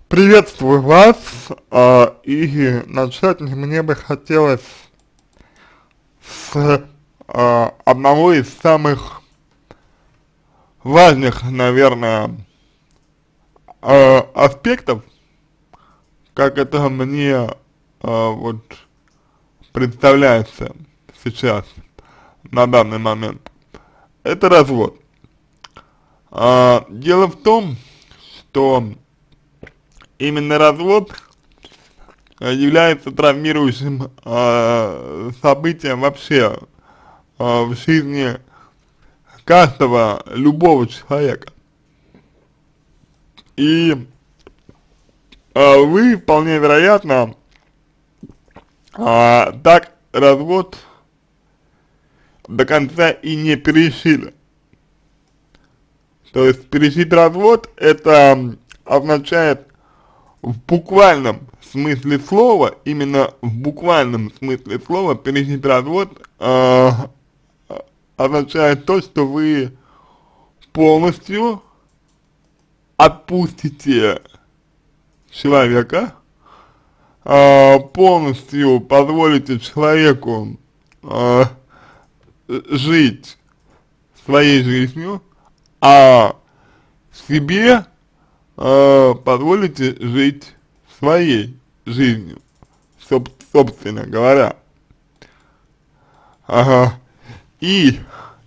Приветствую вас, и начать мне бы хотелось с одного из самых важных, наверное, аспектов, как это мне вот представляется сейчас, на данный момент. Это развод. Дело в том, что именно развод является травмирующим событием вообще в жизни каждого, любого человека. И вы вполне вероятно так развод до конца и не пережили. То есть пережить развод это означает в буквальном смысле слова, именно в буквальном смысле слова пережить развод означает то, что вы полностью отпустите человека, полностью позволите человеку жить своей жизнью, а себе позволите жить своей жизнью, собственно говоря. И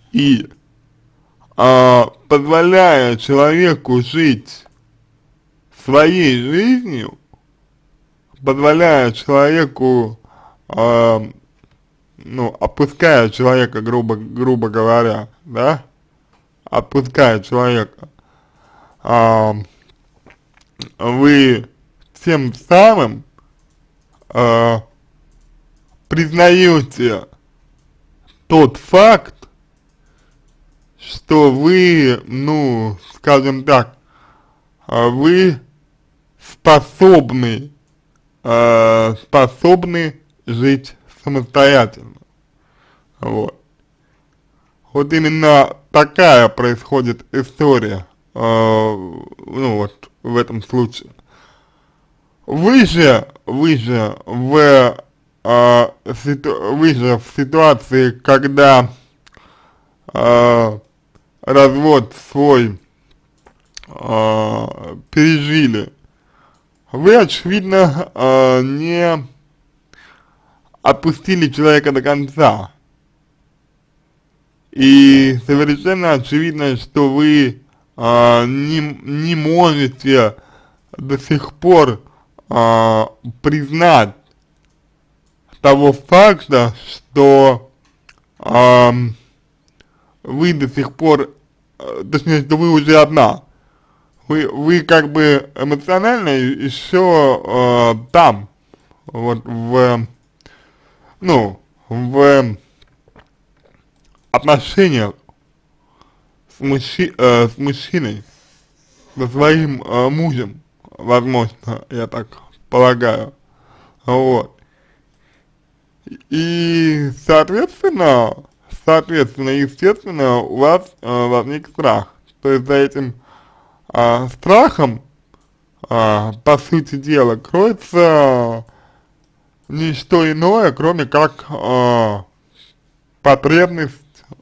позволяя человеку жить своей жизнью, позволяя человеку, ну, опуская человека, грубо говоря, да, отпуская человека, вы тем самым признаете тот факт, что вы, ну, скажем так, вы способны жить самостоятельно. Вот. Вот именно такая происходит история, ну вот в этом случае. Вы же в ситуации, когда развод свой пережили, вы, очевидно, не отпустили человека до конца. И совершенно очевидно, что вы не можете до сих пор признать того факта, что вы до сих пор, точнее, что вы уже одна. Вы как бы эмоционально еще там, вот в отношениях с мужчиной, со своим мужем, возможно, я так полагаю, вот. И, соответственно, естественно, у вас возник страх. То есть за этим страхом, по сути дела, кроется не что иное, кроме как потребность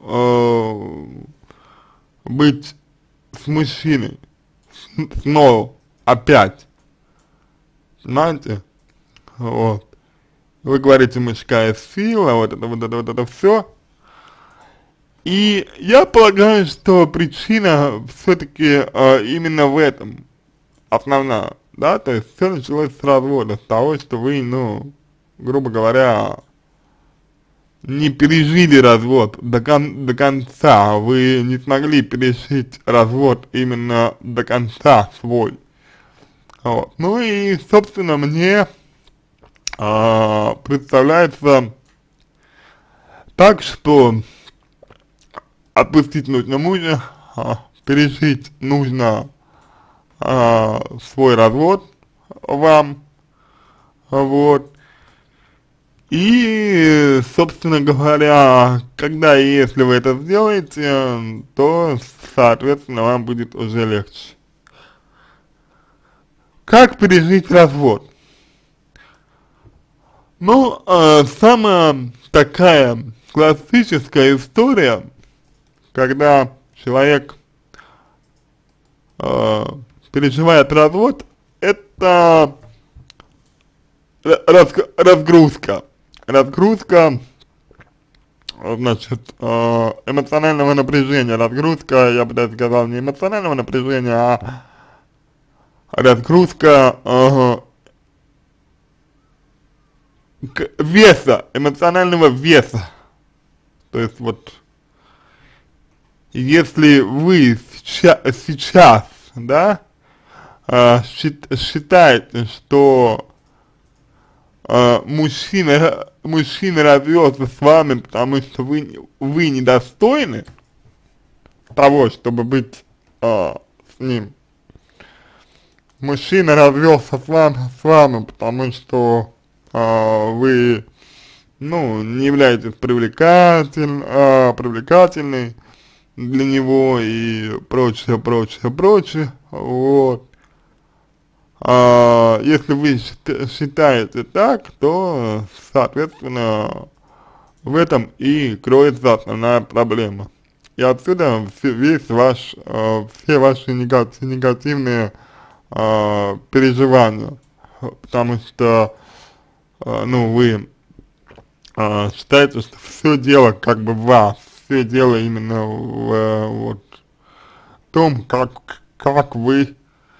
быть с мужчиной снова, опять, знаете, вот. Вы говорите, мужская сила, вот это все. И я полагаю, что причина все-таки именно в этом основная, да, то есть все началось с развода, с того, что вы, ну, грубо говоря, не пережили развод до конца, вы не смогли пережить развод именно до конца свой. Вот. Ну и, собственно, мне представляется так, что отпустить нужно мужа, пережить нужно свой развод вам, вот. И, собственно говоря, когда и если вы это сделаете, то, соответственно, вам будет уже легче. Как пережить развод? Ну, самая такая классическая история, когда человек э, переживает развод, это разгрузка. Разгрузка, значит, эмоционального напряжения. Разгрузка, я бы даже сказал, не эмоционального напряжения, а разгрузка веса, эмоционального веса. То есть вот, если вы сейчас да, считаете, что мужчина развелся с вами, потому что вы недостойны того, чтобы быть с ним. Мужчина развелся с вами, потому что вы, ну, не являетесь привлекательной для него и прочее, вот. Если вы считаете так, то, соответственно, в этом и кроется основная проблема. И отсюда все ваши негативные переживания, потому что, ну, вы считаете, что все дело как бы в вас, все дело именно вот том, как вы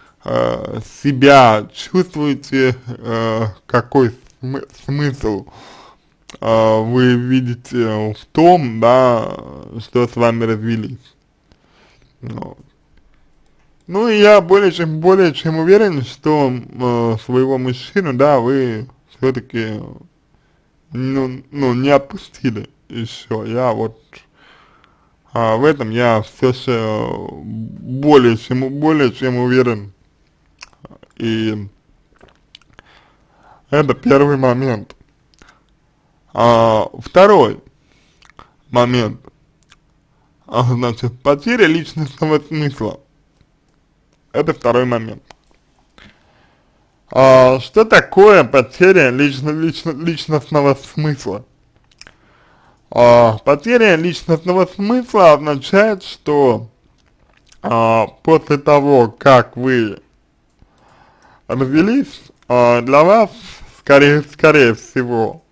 себя чувствуете, какой смысл вы видите в том, да, что с вами развелись. Вот. Ну и я более чем уверен, что своего мужчину, да, вы все-таки ну, не отпустили еще. Я вот в этом я все еще более чем уверен. И это первый момент. Второй момент, значит, потеря личностного смысла. Это второй момент. Что такое потеря личностного смысла? Потеря личностного смысла означает, что после того, как вы развелись, для вас, скорее всего,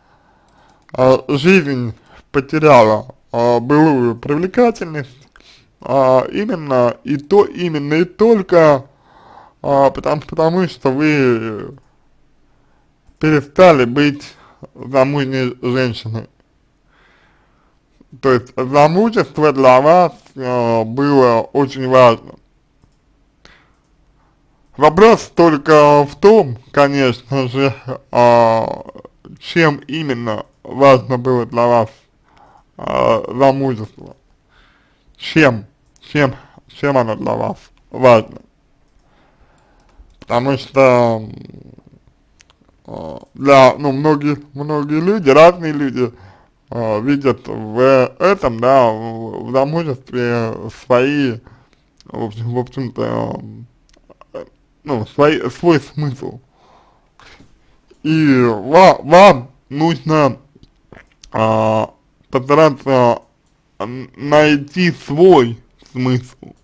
жизнь потеряла былую привлекательность, именно и только потому что вы перестали быть замужней женщиной. То есть замужество для вас было очень важно. Вопрос только в том, конечно же, чем именно важно было для вас замужество. Чем оно для вас важно. Потому что многие люди, разные люди видят в этом, да, в замужестве свои, в общем-то, свой смысл. И вам нужно постараться найти свой смысл.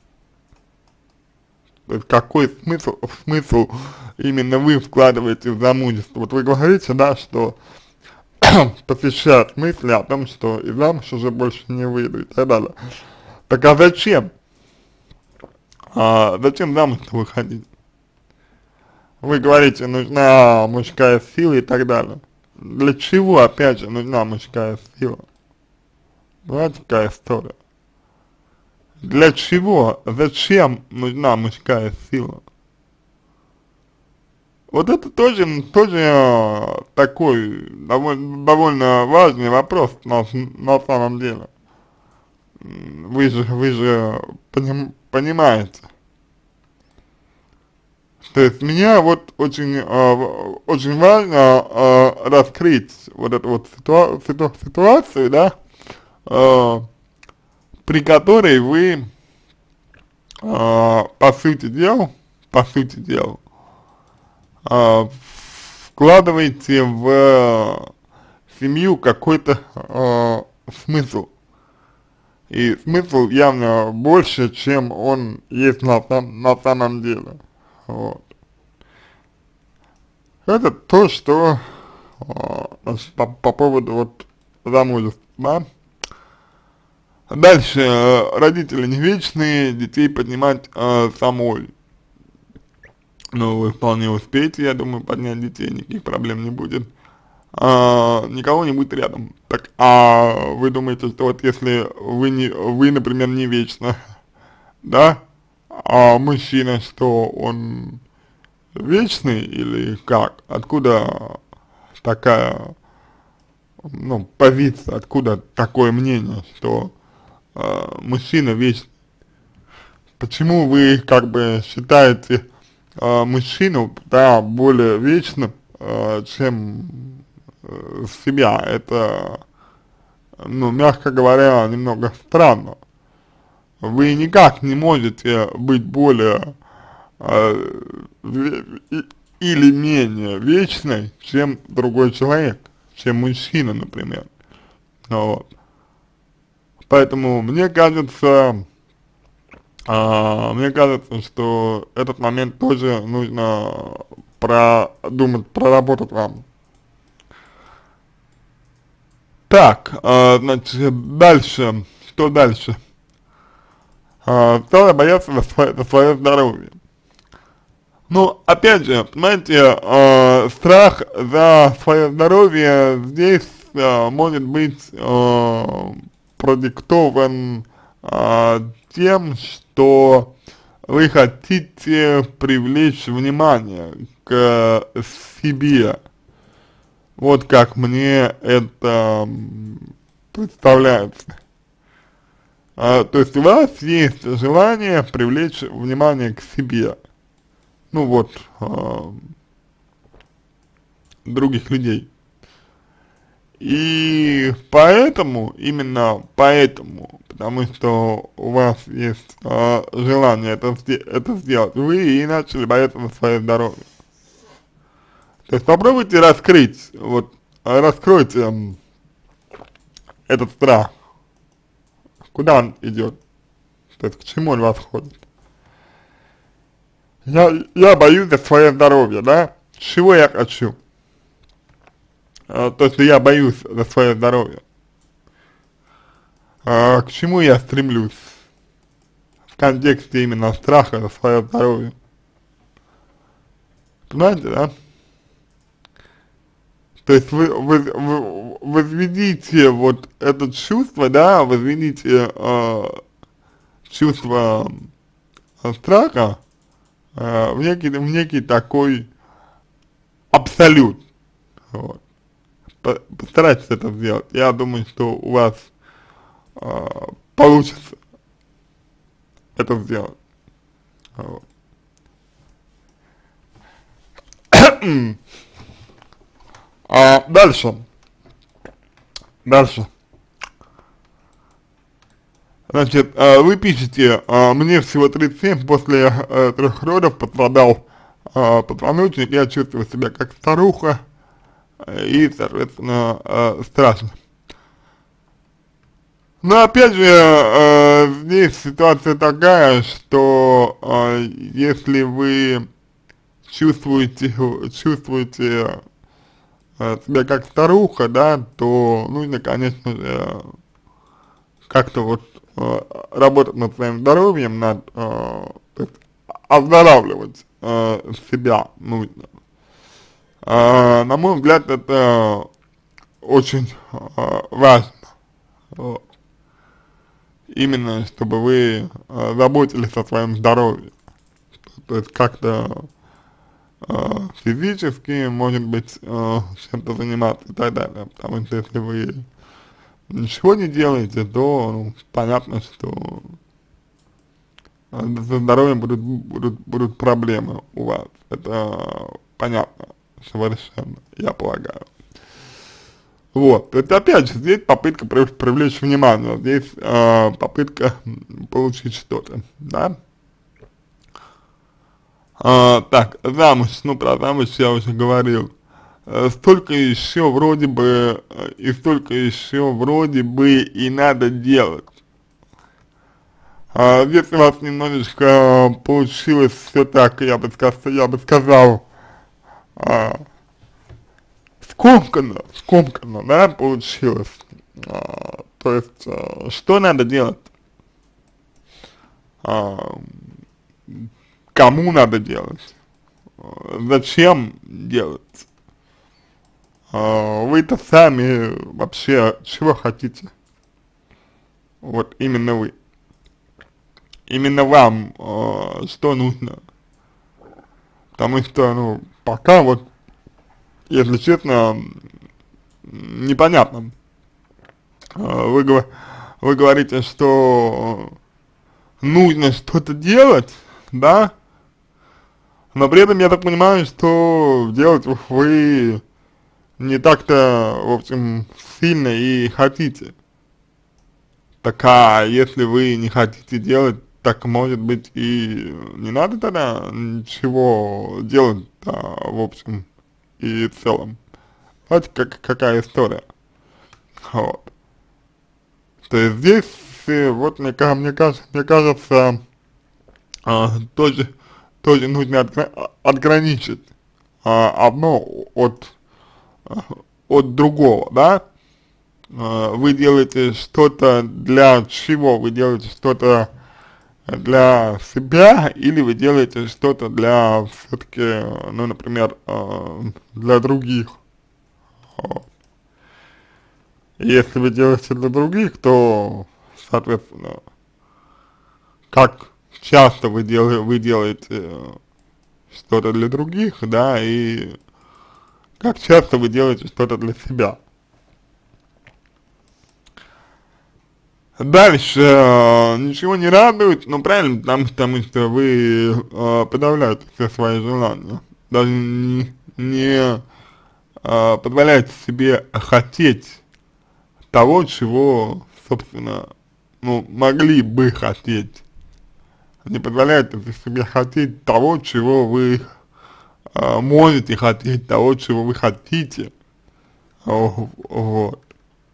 То есть какой смысл именно вы вкладываете в замужество. Вот вы говорите, да, что посещают мысли о том, что и замуж уже больше не выйду и так далее. Так а зачем? Зачем замуж выходить? Вы говорите, нужна мужская сила и так далее. Для чего, опять же, нужна мужская сила? Знаете, какая история? Для чего, зачем нужна мужская сила? Вот это тоже такой довольно важный вопрос на самом деле. Вы же понимаете. То есть меня вот очень важно раскрыть вот эту вот ситуацию, да, при которой вы, по сути дела, вкладываете в семью какой-то смысл. И смысл явно больше, чем он есть на самом деле. Вот. Это то, что значит, по поводу вот замужества, да. Дальше, родители не вечные, детей поднимать самой. Но вы вполне успеете, я думаю, поднять детей, никаких проблем не будет. Никого не будет рядом. Так, а вы думаете, что вот если вы, например, не вечно, да, а мужчина, что он вечный или как? Откуда такая, ну, позиция, откуда такое мнение, что мужчина вечный? Почему вы как бы считаете мужчину, да, более вечным, чем себя? Это, ну, мягко говоря, немного странно. Вы никак не можете быть более или менее вечной, чем другой человек, чем мужчина, например. Ну, вот. Поэтому мне кажется, что этот момент тоже нужно продумать, проработать вам. Так, значит, дальше, что дальше? Стала бояться за свое здоровье. Ну, опять же, понимаете, страх за свое здоровье здесь может быть продиктован тем, что вы хотите привлечь внимание к себе. Вот как мне это представляется. То есть у вас есть желание привлечь внимание к себе. Ну вот, других людей. И поэтому, именно поэтому, потому что у вас есть желание это сделать, вы и начали бояться за свое здоровье. То есть попробуйте раскрыть, вот, раскройте этот страх. Куда он идет? То есть к чему он восходит? Я боюсь за свое здоровье, да? Чего я хочу? То, что я боюсь за свое здоровье. К чему я стремлюсь? В контексте именно страха за свое здоровье. Понимаете, да? То есть вы возведите вот это чувство, да, возведите чувство страха в некий такой абсолют. Вот. Постарайтесь это сделать. Я думаю, что у вас получится это сделать. Вот. Дальше. Значит, вы пишете, мне всего 37, после 3 родов пострадал позвоночник, я чувствую себя как старуха, и, соответственно, страшно. Но опять же, здесь ситуация такая, что если вы чувствуете себя как старуха, да, то нужно, конечно же, как-то вот работать над своим здоровьем, то есть оздоравливать себя нужно. На мой взгляд, это очень важно. Вот. Именно, чтобы вы заботились о своем здоровье. То есть как-то физически, может быть, чем-то заниматься и так далее. Потому что если вы ничего не делаете, то, ну, понятно, что со здоровьем будут проблемы у вас. Это понятно совершенно, я полагаю. Вот, это опять же, здесь попытка привлечь внимание, здесь попытка получить что-то, да. Так, замуж, ну про замуж я уже говорил. Столько еще вроде бы, и столько еще вроде бы и надо делать. Здесь у вас немножечко получилось все так, я бы сказал, а, скомканно, да, получилось. То есть, что надо делать, а, кому надо делать, зачем делать. Вы-то сами вообще чего хотите? Вот именно вы. Именно вам что нужно? Потому что, ну, пока вот, если честно, непонятно. Вы, вы говорите, что нужно что-то делать, да? Но при этом я так понимаю, что делать вы не так-то, в общем, сильно и хотите. Так, а если вы не хотите делать, так может быть и не надо тогда ничего делать, в общем и целом. Вот какая история. Вот. То есть здесь, вот мне кажется, тоже, тоже нужно отграничить одно а, от другого, да? Вы делаете что-то для чего? Вы делаете что-то для себя или вы делаете что-то для все-таки, ну, например, для других? Вот. Если вы делаете для других, то, соответственно, как часто вы делаете что-то для других, да, и как часто вы делаете что-то для себя. Дальше, ничего не радует, ну правильно, потому что вы подавляете все свои желания. Даже не позволяете себе хотеть того, чего, собственно, ну, могли бы хотеть. Не позволяете себе хотеть того, чего вы можете хотеть, того, чего вы хотите. Вот.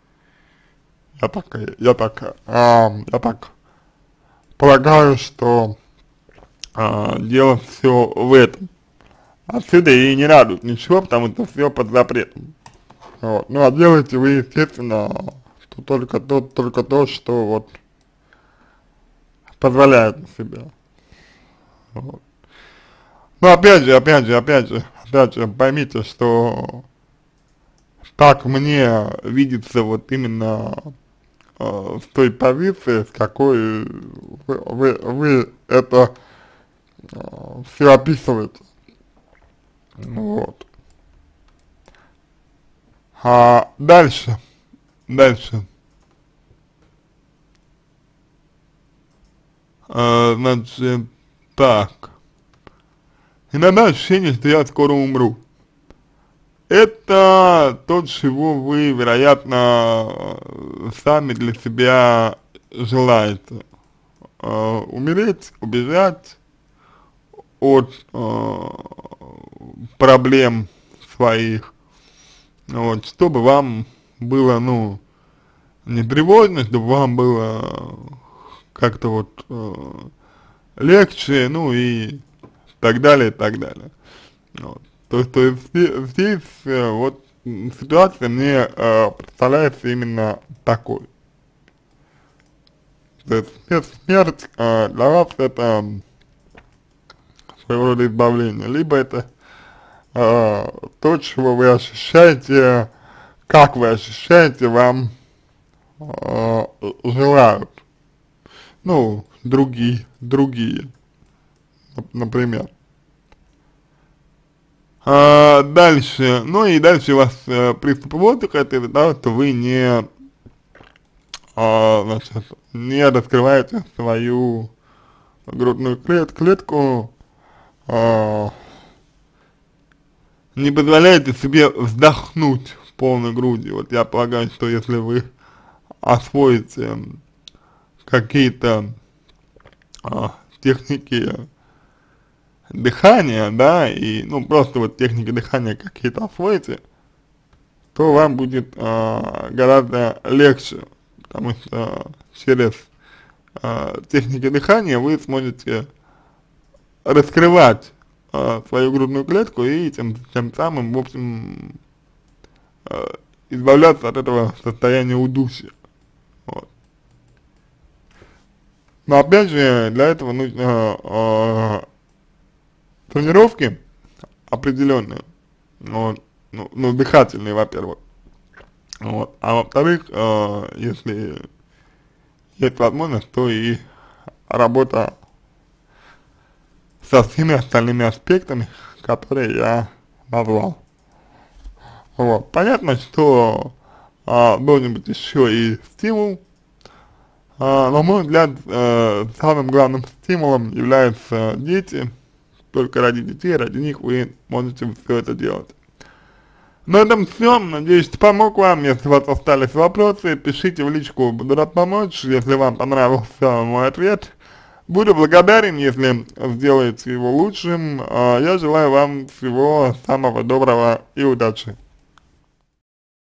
Я так полагаю, что дело все в этом. Отсюда и не радует ничего, потому что все под запретом. Вот. Ну а делаете вы, естественно, только то, что вот позволяет себе. Вот. Но опять же, поймите, что так мне видится вот именно с той позиции, с какой вы это все описываете. Вот. Дальше, дальше. Значит, так. Иногда ощущение, что я скоро умру. Это то, чего вы, вероятно, сами для себя желаете. Умереть, убежать от проблем своих, вот, чтобы вам было, ну, не тревожно, чтобы вам было как-то вот легче, ну и так далее, и так далее. Вот. То есть здесь вот ситуация мне представляется именно такой. То есть смерть для вас это своего рода избавление, либо это то, чего вы ощущаете, как вы ощущаете, вам желают. Ну, другие, например. Дальше, ну и дальше у вас приступ воздуха, это из-за того, что вы значит, не раскрываете свою грудную клетку, не позволяете себе вздохнуть полной грудью. Вот я полагаю, что если вы освоите какие-то техники дыхания, да, и, ну, просто вот техники дыхания какие-то освоите, то вам будет гораздо легче, потому что через техники дыхания вы сможете раскрывать свою грудную клетку и тем самым, в общем, э, избавляться от этого состояния удушья. Вот. Но опять же, для этого нужно тренировки определенные, вот, ну, дыхательные, во-первых, вот, а во-вторых, если есть возможность, то и работа со всеми остальными аспектами, которые я назвал. Вот. Понятно, что должен быть еще и стимул, на мой взгляд, самым главным стимулом являются дети. Только ради детей, ради них вы можете все это делать. На этом все. Надеюсь, что помог вам. Если у вас остались вопросы, пишите в личку, буду рад помочь. Если вам понравился мой ответ, буду благодарен, если сделаете его лучшим. Я желаю вам всего самого доброго и удачи.